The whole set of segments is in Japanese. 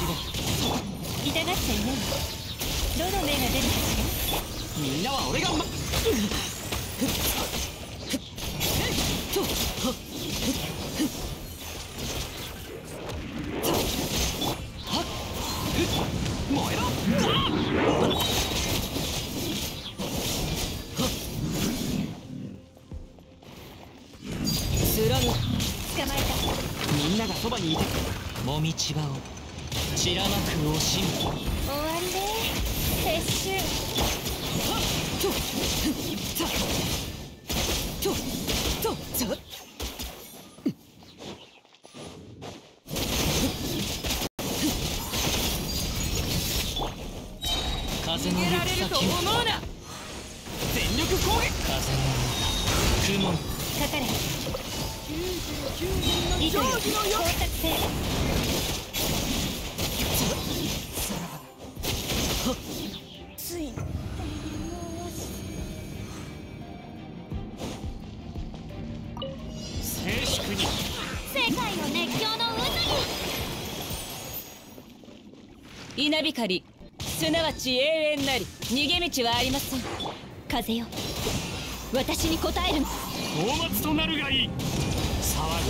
痛がっちゃいない。どの目が出るかしら。 みんなは俺が燃えろ。スラム捕まえた。みんながそばにいてもみちばを散らなく惜しむ。 終わりね。撤収。 風の行く先を全力攻撃。風の雲にかかれ。糸よ光沢性。ついに静粛に。 世界の熱狂の渦に。稲光、すなわち永遠なり。逃げ道はありません。風よ、私に答える。 討伐となるがいい。騒ぐ。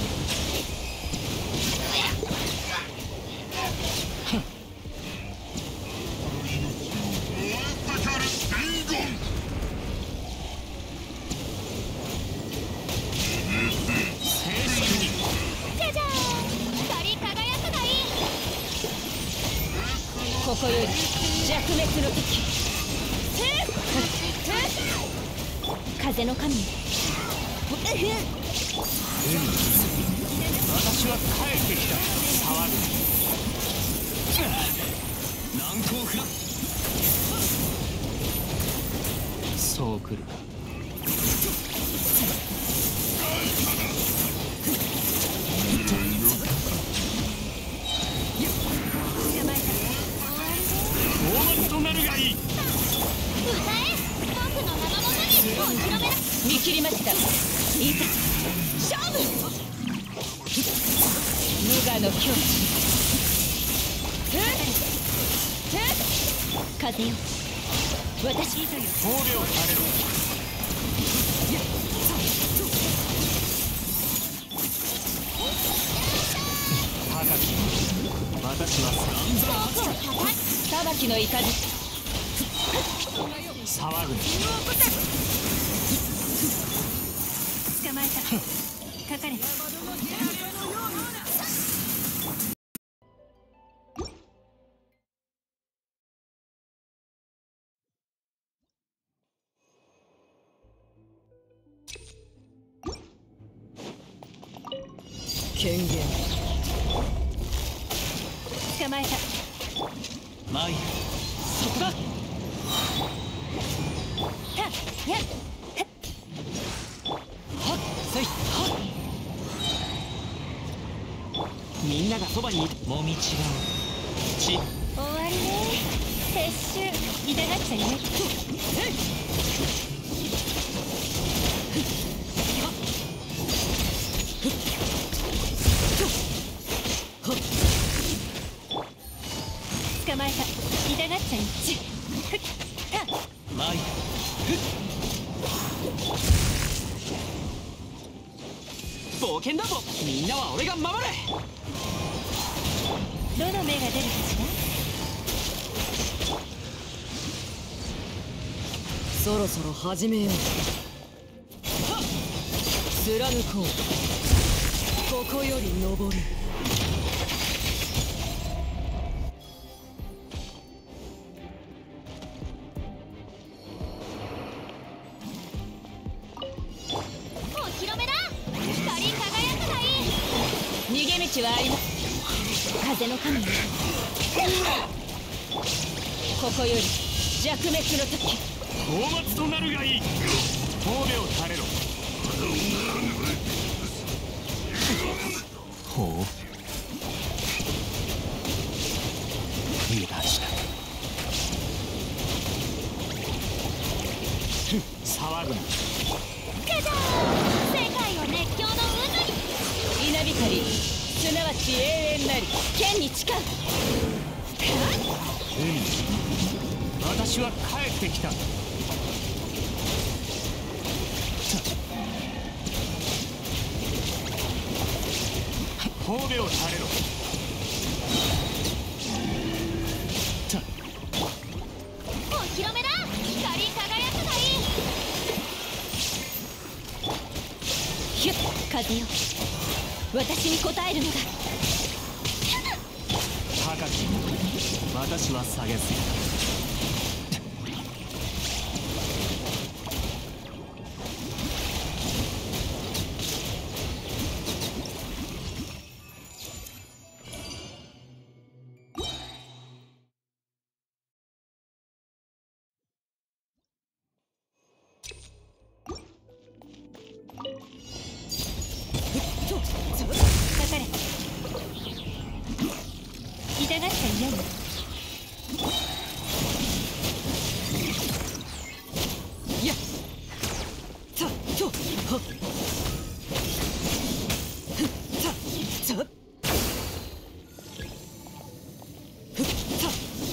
ここより弱滅の時。風の神。 私は帰ってきた。騒ぐ。難攻不落。そう来る。討伐となるがいい。 歌え、僕の名のもとにお披露目だ。見切りました。いざ勝負。無我の境地。風よ、私とよ。 褒美をされろ。高き私は裁きの怒り。 騒ぐ。 捕まえた。かかれ。 権限。 捕まえた。 マイそこだ。 はっやっはっせいはっ。みんながそばにいてもみ違うち。 終わりね。撤収。痛がっちゃいない。捕まえた。痛がっちゃいない。 マイ冒険だぞ。みんなは俺が守れ。 どの目が出るかしら。 そろそろ始めよう。貫こう。ここより登る。 お披露目だ。光り輝くがいい。逃げ道はあります。風の神。ここより弱滅の時。 討伐となるがいい。褒美をされろ。ほう油断した。騒ぐな。 ガジャーン。世界を熱狂の渦に。稲光、すなわち永遠なり。剣に誓う。 海、私は帰ってきた。神戸を垂れろ。 お披露目だ。光り輝くがいい。ヒュッ、風よ、私に応えるのだ。 高き私は下げすぎた。 かかれ。痛がっちゃいないの。 やっさっちょはっふっさっさっふっさっ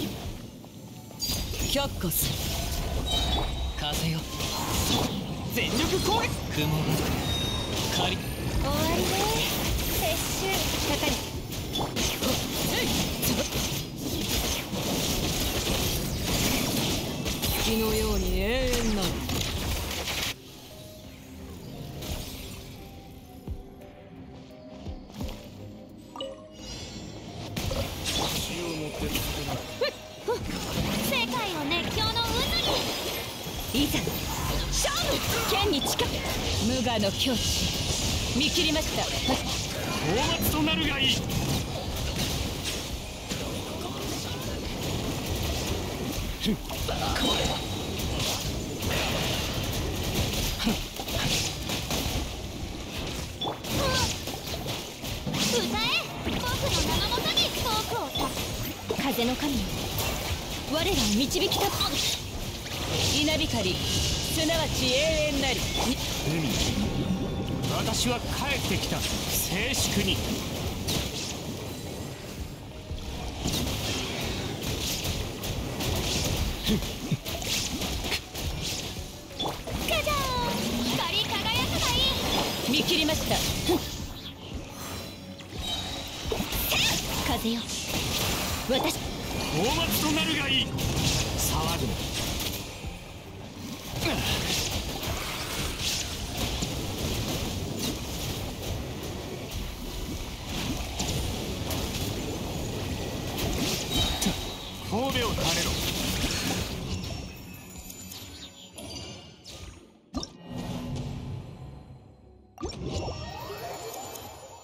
却下する。 風よ、 全力攻撃。 雲が仮。 終わりね。撤収。かかれ。 月のように永遠なる。 世界を熱狂の渦に。いざ勝負。剣に近く無我の境地見切りました。 討伐となるがいい。 歌え、僕の名のもとに遠くを立つ。風の神よ、我らを導きたっ稲光、すなわち永遠なり。 海、私は帰ってきた。静粛に。 カジャーン、光り輝くがいい。見切りました。風よ、私。 討伐となるがいい。騒ぐな。神戸を垂れろ。